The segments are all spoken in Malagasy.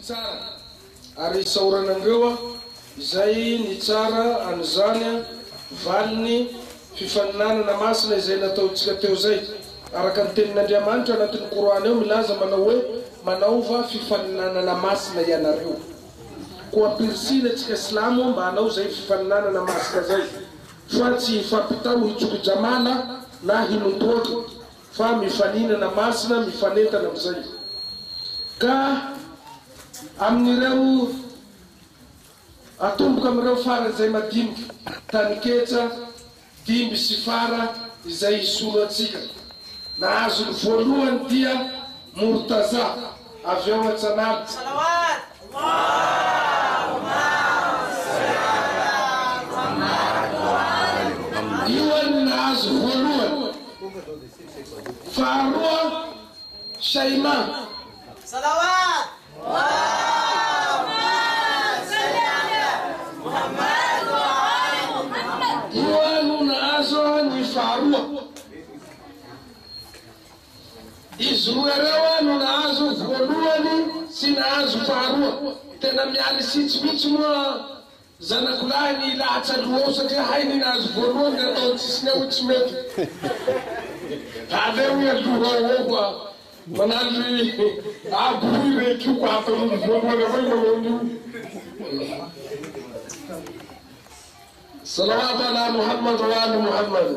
tsara ary saoranandreo izay ny tsara an'izany valiny fifaninanana masina izay nataontsika teo zay araka ny tenin'Andriamanitra anatin'ny Korana eo milaza manao hoe manaova fifaninanana masina ianareo ko ampirisina tsika silamo mba hanao zay fifaninanana masina zay fa tsy fampitao hitsokijamana na hinontoaka fa mifaninana masina mifanentana amizay ka amin'ireo atomboka amin'ireo farany izay madinika taniketsa dimby sy fara izay isolo atsika nahazo ny voalohany dia Murtaza avy eo Antsanala salawat io ny nahazo voalohany faharoa Shaima salawat izuereo no nahazo voalohany sy nahazo faharoa tena mialy sitsy moa zanakolahy ny lahatra aloha satria hainy nahazo voalohany atao tsisy ao tsy mety aleo aloha koa manaly aboy reky ko ataon'ny voalohany avao manao salawat ala Muhammad wa ali Muhammad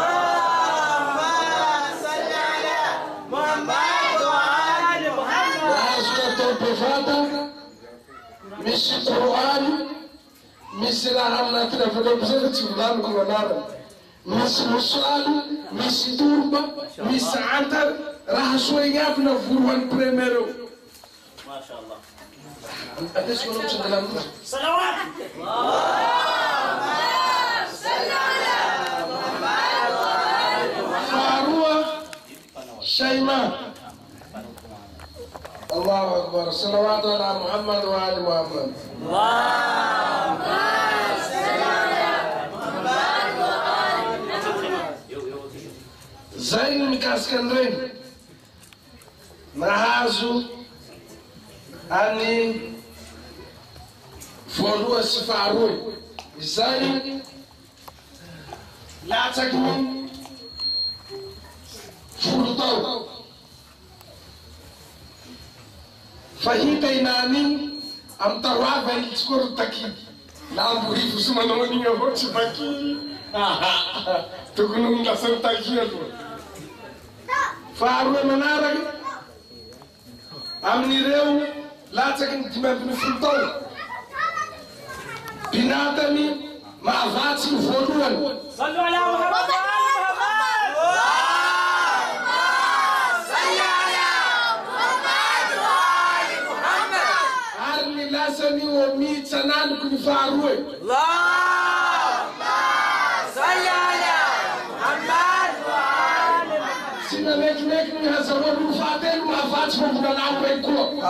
misy Qur'an misy raha anatina voalohany tsy volaniko manarana misy musaly misy turba misy antar raha soa iaby na voalohany premier eo mashallah adesso non c'è della musica salawat farua Shaima Allahu Akbar salawat ala Muhammad wa ali Muhammad zay mikasikan regny nahazo any voalohany sy faharoa izay latsaky ny 10 tao fahita inany am taroava ilitsikory takidy lamborifo sy manao an'igny avao tsy takidy tokony ny lasany takidy aloha faharoa manaraky amin'ireo latsaky ny 5 tao binatany mahavatsy ny voalohany sallu ala Muhammad lasany omi tsananiko ny faharoa sy namekimeky ny hazahoany fahatelo mahavatsy mavolanaho rey koa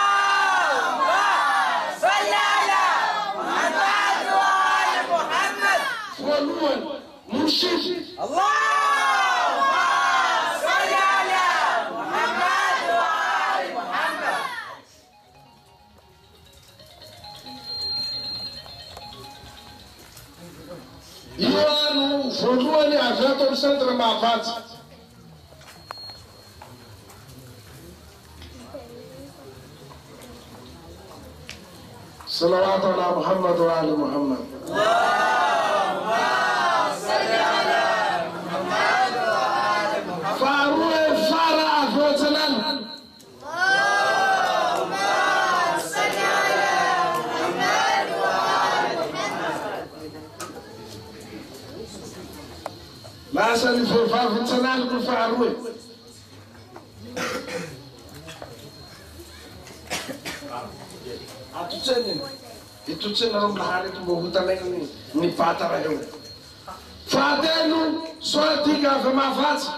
voalohany Murshid io no voalohany avy ato amin'ny centre mahavatsy salawat ala Muhammad wa ali Muhammad faharoa fara avy eo Antsanala lasa ny vehivavy Antsanala ny faharoa atotseny itotsena mlahary eto mbo hotanay ny bata raha eo fahatelo soatika avy mahavatsy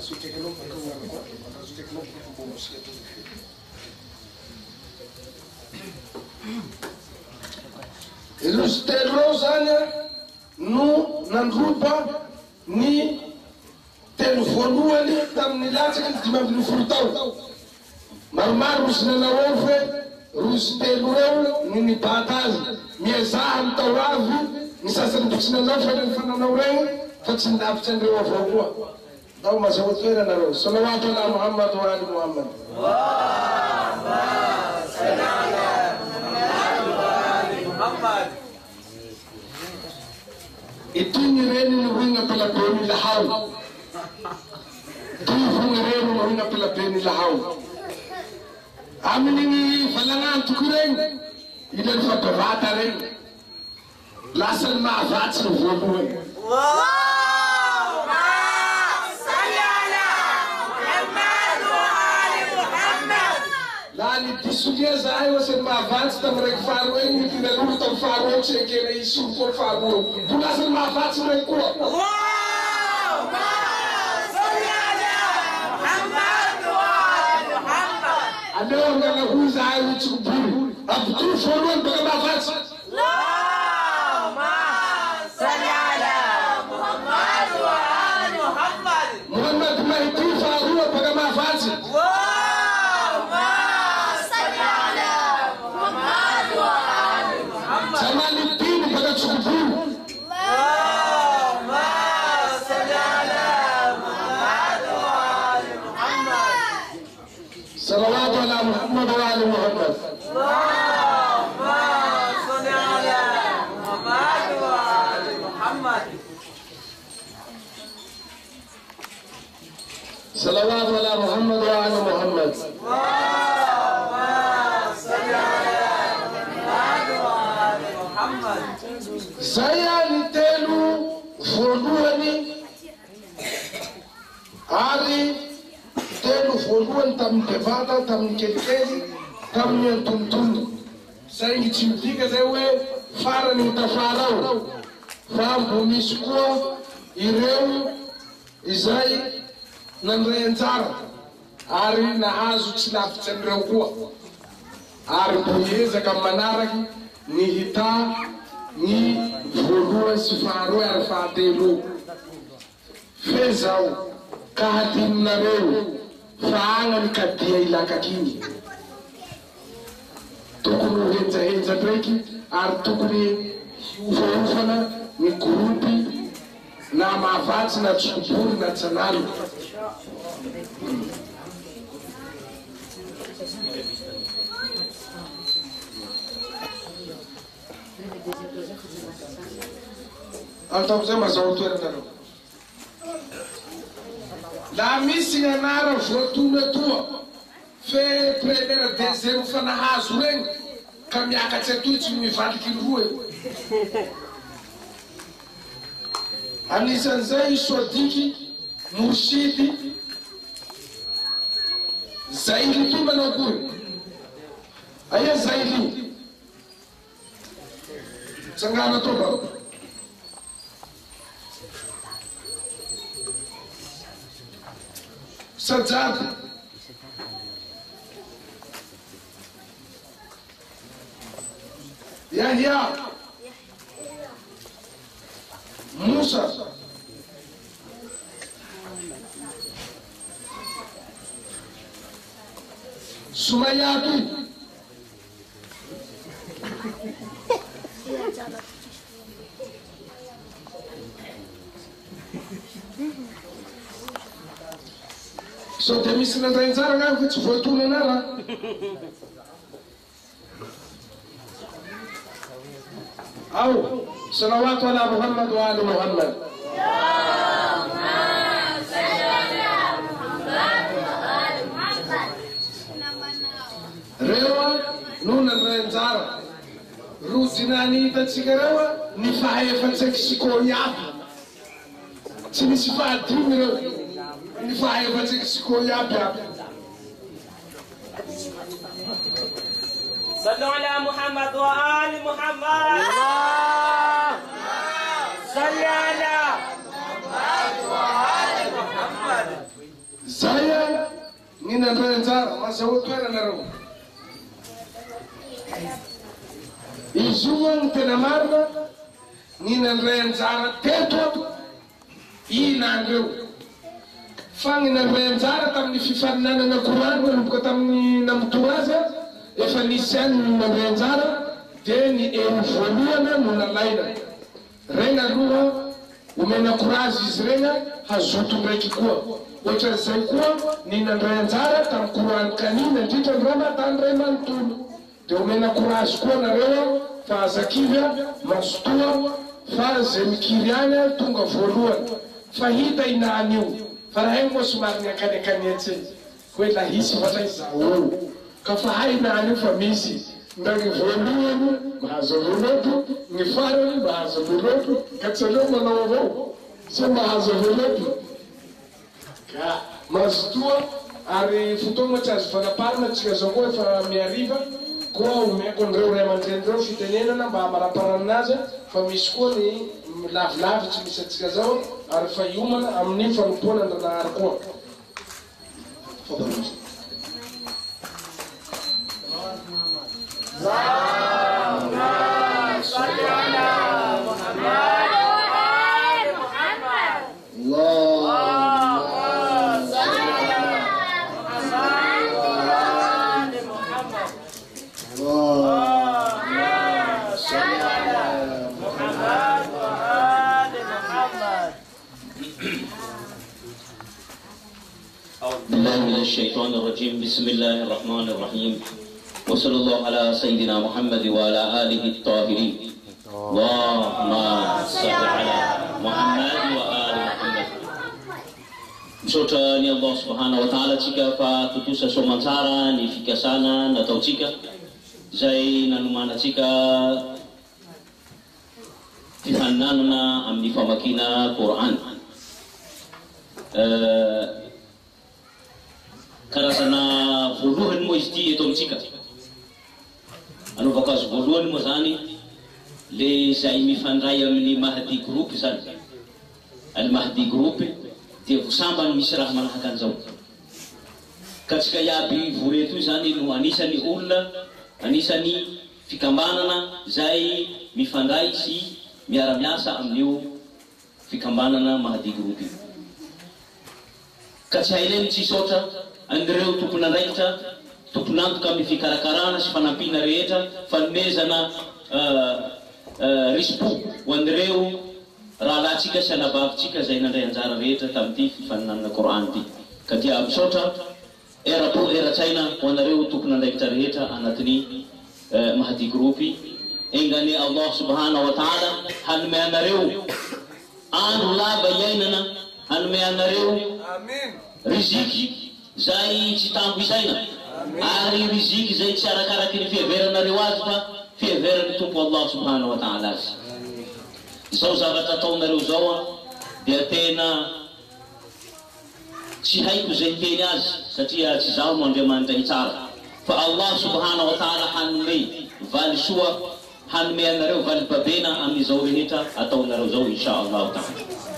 Izy telo reo zany no nandroba ny telo voalohany tamin'ny latsaky ny 5 tao. Maromaro rozy nanao eo fe rozy telo reo ny nibata azy miazaha ny tao avy ny sasany mbo tsy nanao fa ny fananao regny fa tsy nidavitsy andreo avao koa. Dao mazao toerana reo. Salawatu ala Muhammad wa ali Muhammad. Itu ni reni ni winga pela peni lahau. Tu winga reni ni winga pela peni lahau. Amini ni falangan tukureng. Idan fatavata reng. Lasan maafat sa vuabuan. Lani disugia zai wasen maafat sa mereka faru ini tidak lulu tam faru cekena isu ko faru. Bulasan maafat sa mereka kuat. Ada orang yang huzai ucuk buru. Abdu faruan bagai maafat. Muhammad mahdi faru bagai maafat. Salawatu ala Muhammad wa ali Muhammad. Allahumma salli ala Muhammad wa ali Muhammad. Salawatu ala Muhammad wa ali Muhammad. Allahumma salli ala Muhammad wa ali Muhammad. Saya litelu voalohany ary telo voalohany tamin'ny bevata, tamin'ny kelikely, tamin'ny antonontono. Zay ny tsy midika zay hoe farany tafara ao. Fa mbo misy koa ireo izay nandray anjara ary nahazo tsy lavitsy an'ireo koa. Ary mbo hiezaka manaraky ny hita ny voalohany sy faharoa ary fahatelo. Fe zao ka hadininareo fa agnany ka dia ilakakiny. Tokony ho henjahenja ndraiky ary tokony hiofaofana ny grupy na mahavatsy na tsobory na tsanalo. Ataoko zay mazao toeranareo. La misy ny anara voatono atoa fe première deuxième fa nahazo regny ka miakatsy atoy tsy mivaliky ny roa. Anisan'izay Sodiky Murshidi Zaili ty manao akory? Aia Zaili? Tsangana to ba? Sajjad Yahya Musa Sumayatu So dia misy nandray anjara nga fa tsy voatono anara. Ao, salawatu ala Muhammad wa ali Muhammad. Rewa no nandray anjara. Rojinany hitatsika rewa ny fahefatsaiky sikony aby. Tsy misy fahadimy reo. Ni fahe batik sikoy abi. Sallu ala Muhammad wa ali Muhammad. Salli ala Muhammad wa ali Muhammad. nina ndray anjara mazahoa toerana reo izy io moa ny tena marina nina ndray anjara teto ato inandreo fa nina ndray anjara tamin'ny fifaninanana korano nanomboka tamin'ny namotorazy efa nisy any nina ndray anjara dia ny elo voalohana no nalaina regna aloha omena courage izy regna hazoto ndraiky koa ohatran'izay koa nina ndray anjara tamin'ny korano kanina indrindra ny ramatany ray manontolo dia omena courage koa nareo fa azakivy mazotoa fa zay mikiry any tonga voalohany fa hita inany io fa raha iny moa somary ny akanekanetsy hoe la hisy vatra izao ka fa hay inany io fa misy nda ny voalohany mahazo voaloto ny farany mahazo voaloto ka tsy aleo manao avao sa mahazo voaloto ka mazotoa ary fotoana tsy azo fanaparina tsika zao koa efa miariva koa omeko an'ireo ray aman-drenireo fitenenana mba hamaraparanazy fa misy koa ny lavilavitsy misy atsika zao ary fa iomana amin'ny fanompoana andranahary koa الشيطان الرجيم بسم الله الرحمن الرحيم وصلى الله على سيدنا محمد وعلى آله الطاهرين اللهم صل على محمد وآل محمد. Misaotra ni Allah subhanahu wa ta'ala tsika fa tutusa soamantsara ny fikasana nataotsika zay nanomana tsika fihaninanana amin'ny famakina Qur'an. Karazana voalohany moa izy ty eto amitsika anaovako azy voalohany moa zany le zay mifandray amin'ny Mahdi group zany al Mahdi group dia vosambany misy raha manahaka an'izao ka tsika iaby voreto io zany no anisany olona anisany fikambanana zay mifandray sy miara-miasa amin'io fikambanana Mahdi group io ka tsy haileny tsisy oatra andireo tompon'andraikitra tompon'antoka amin'ny fikarakarana sy fanampiana rehetra fanomezana rispo ho andireo rahalatsika sy anabavitsika zay nandray anjara rehetra tamin'ity fifaninanana Qur'an ty ka dia misaotra erapo eratsaina ho anareo tompon'andraikitra rehetra anatin'ny Mahdi group engany Allah subhanahu wa ta'ala hanome anareo andro lava iainana hanome anareo riziky zay tsy tambo isaina ary riziky zay tsy arakaraky ny fiheveranareo azy fa fiheveran'ny tompo Allah subhanahu wa ta'ala azy izao zavatra ataonareo zao dia tena tsy haiko zay teny azy satria tsy zaho no Andriamanitra hitsara fa Allah subhanahu wa ta'ala hanome valy soa hanome anareo valy babena amin'izao rehetra ataonareo zao insha Allah ta'ala.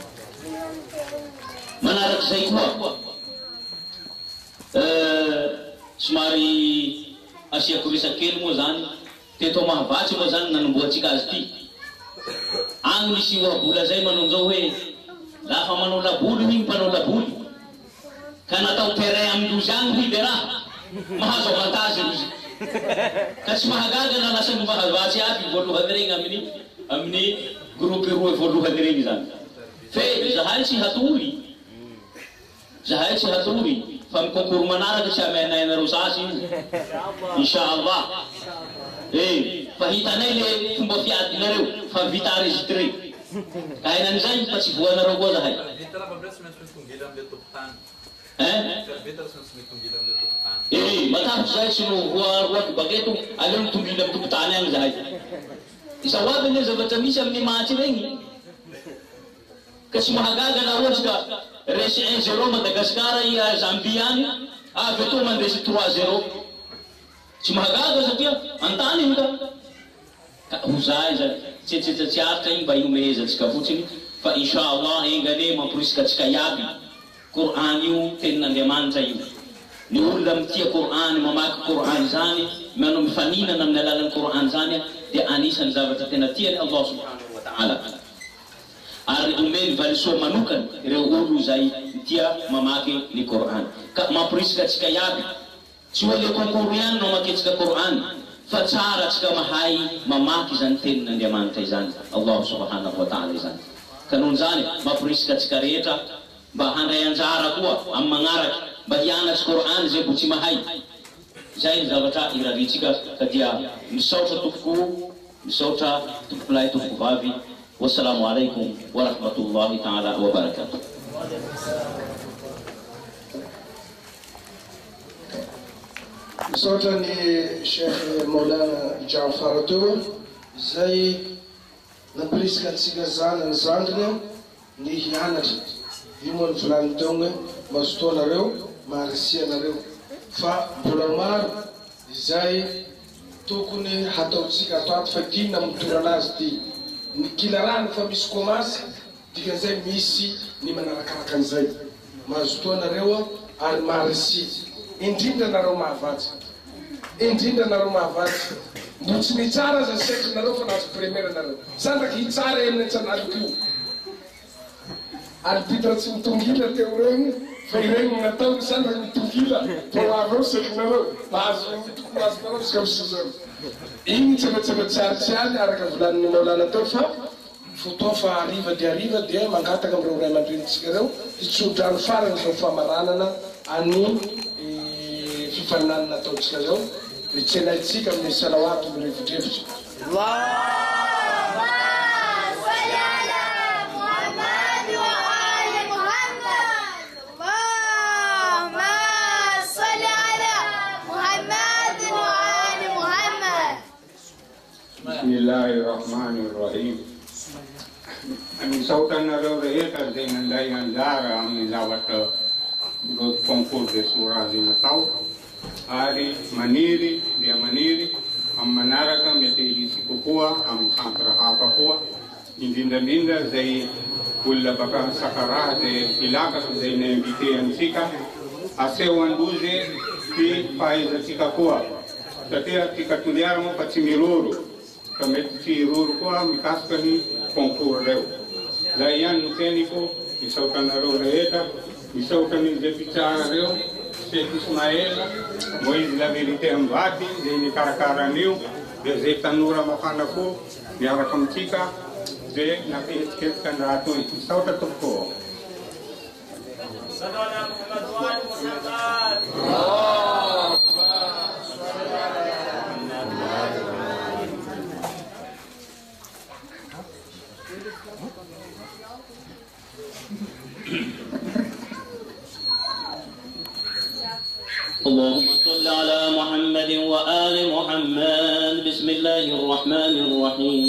Manaraky zay koa somary asiako resakely moa zany teto mahavatsy moa zany nanomboatsika azy ty agny misy ohabola zay manao an'izao hoe lafa manao laboly igny mpanao laboly ka natao terrain amin'lozy agny hoy le raha mahazo avantage lozy ka tsy mahagaga na lasa ny mahavatsy aby voalohany regny amin'ny groupe roa voalohany regny zany fe zahay tsy hatory fa mikonkoro manaraka tsy amenainareo sasy inshallah fa hitanay le fomba fiadinareo fa vita enregistré ka hainan'izay fa tsy voanareo koa zahay matapy zahay sy no roaky baketo aleo mitongila amin'ny tokotany agny zahay isa aby ane zavatra misy amin'ny match regny ka tsy mahagaga na ohatsy ka resy 1-0 Madagascar i Zambie any avy ato mandresy 3-0 tsy mahagaga satria antany io ka ho zay zany tsy aritra igny mba inomehezatsika fotsiny fa inshallah engane mamporisika atsika iaby Qur'an io tenin'Andriamanitra io ny olona mitia Qur'an mamaky Qur'an zany manao mifaninana amin'ny alalan'ny Qur'an zany dia anisan'ny zavatra tena tiany Allah subhanahu wa ta'ala. Ary omeny valisoa manokana ireo olo izay tia mamaky ny Qur'an. Ka mamporisika atsika iaby tsy hoe le konkoro ihany no maketsika Qur'an fa tsara atsika mahay mamaky izany tenin'Andriamanitra izany Allah subhanahu wa ta'ala izany. Ka noho izany mamporisika atsika rehetra mba handray anjara koa amin'ny magnaraka mba hianatsy Qur'an zay mbo tsy mahay. Izay ny zavatra iraritsika ka dia misaotra tompoko misaotra tompokolahy tompoko vavy. Wassalamu alaikum wa rahmatullahi ta'ala wa barakatuh. Misaotra ny Sheikh Maulana Jafar teo izay namporisika antsika zanany zandriny ny hianatra. Io moa ny volany teo hoe mazotoanareo maharisianareo fa mbola maro izay tokony hataotsika ato ato fa kinona mitorana azy ty ny kilarany fa misy komasy dikan'izay misy ny manarakaraka an'izay mazotoanareo ary maharisia indrindra nareo mahavatsy indrindra nareo mahavatsy mbo tsy ny tsara aza sekrinareo fa nazo première nareo sandraky hitsara amin'ny antsanaloko io arbitre tsy mitongila teo regny fa iregny natao sandraky mitongila poavao sekrinareo mahazo tokony azonareo sikamisizao igny tsaratsaratsiarytsiary araka volan'ny Maolana teo fa fotoa fa ariva dia mangataka amin'ireo ray aman-drenitsika reo hitsodrano farany zao famaranana any fifaninanana ataotsika zao ritsenaitsika amin'ny salawato mirevitrevitry. Bismillahirrahmanirrahim. Misaotan nareo rehetra zay nandray anjara amin'ny zavatra concours de surah zay natao ary maniry dia maniry amin'ny manaraka mety hisy kokoa amin'ny centre hafa koa indrindrandrindra zay olona baka Sakarah zay ilakaka zay na-invité antsika aseho andozy ty fahaizatsika koa satria tika toliara moa fa tsy miroro ka mety tsy iroro koa mikasika ny concours reo. Zay ihany no teniko misautanareo rehetra misautan'ny zay mpitsara reo Sheikh Ismail Moïse la vérité amvaty zay nikarakaranyio dia zay tanora mafana ko miaraka amitsika zay nafihetsiketsika andraha toy misauta tompoko. اللهم صل على محمد وآل محمد. بسم الله الرحمن الرحيم.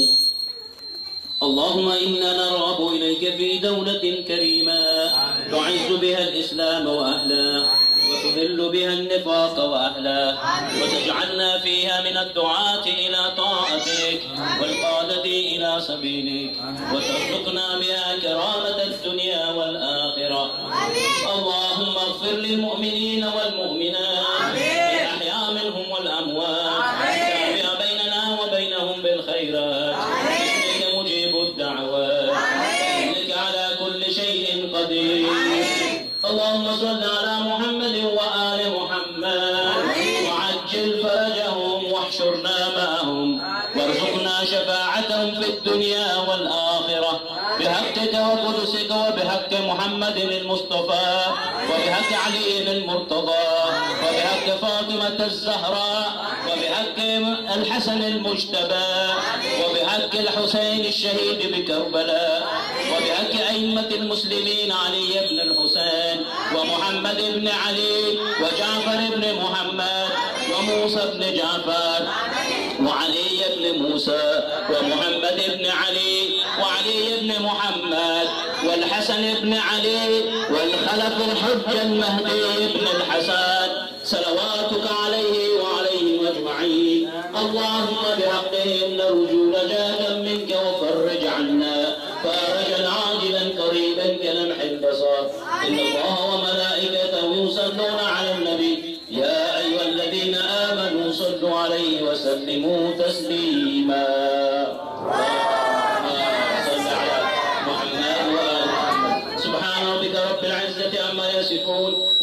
اللهم إنا نرغب إليك في دولة كريمة تعز بها الإسلام وأهله وتذل بها النفاق وأهله وتجعلنا فيها من الدعاة إلى طاعتك والقادة إلى سبيلك وترزقنا بها كرامة الدنيا والآخرة. اللهم اغفر للمؤمنين والمؤمنات الأحياء منهم والأموات تابع بيننا وبينهم بالخيرات إنك مجيب الدعوات إنك على كل شيء قدير. اللهم صل على محمد وآل محمد وعجل فرجهم واحشرنا معهم وارزقنا شفاعتهم في الدنيا والآخرة بحقك وقدسك وبحق محمد المصطفى وبحق علي المرتضى وبحق فاطمة الزهراء وبحق الحسن المجتبى وبحق الحسين الشهيد بكربلاء وبحق أئمة المسلمين علي بن الحسين ومحمد بن علي وجعفر بن محمد وموسى بن جعفر وعلي بن موسى ومحمد بن علي وعلي بن محمد والحسن بن علي والخلف الحج المهدي بن الحسن صلواتك عليه وعليهم أجمعين. اللهم بحقهم نرجو رجاء منك وفرج عنا فرجا عاجلا قريبا كلمح البصر. إن الله وملائكته يصلون على النبي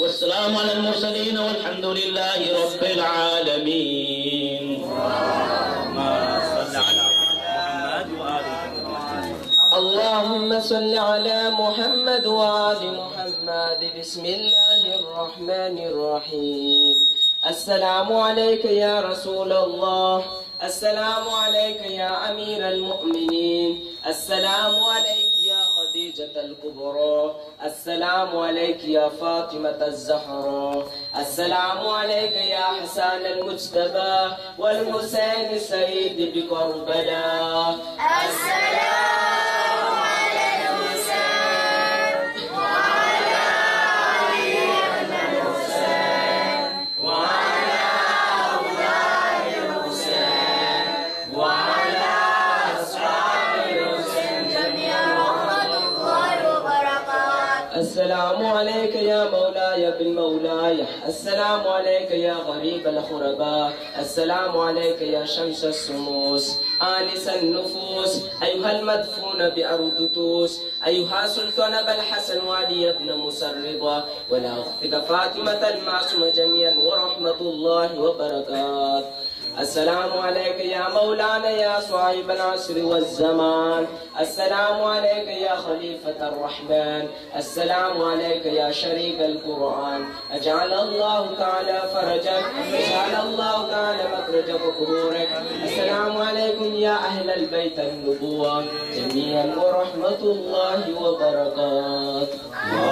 والسلام على المرسلين والحمد لله رب العالمين. اللهم صل على محمد وآل محمد. بسم الله الرحمن الرحيم. السلام عليك يا رسول الله، السلام عليك يا أمير المؤمنين، السلام عليك يا خديجة الكبرى، السلام عليك يا فاطمة الزهراء، السلام عليك يا حسن المجتبى والحسين السيد بكربلاء. السلام على الحسين وعلى علي بن الحسين وعلى أولاد الحسين وعلى أصحاب الحسين جميعا ورحمة الله وبركاته. السلام عليك يا مولاي بن مولاي، السلام عليك يا غريب الغرباء، السلام عليك يا شمس الشموس آنس النفوس، أيها المدفون بأرض توس، أيها سلطان أبا الحسن وعلي بن مسربة ولا أختك فاطمة المعصومة جميعا ورحمة الله وبركاته. السلام عليك يا مولانا يا صاحب العصر والزمان، السلام عليك يا خليفة الرحمن، السلام عليك يا شريك القرآن. أجعل الله تعالى فرجك، أجعل الله تعالى مخرجك وقبورك. السلام عليكم يا أهل البيت النبوة جميعا ورحمة الله وبركاته.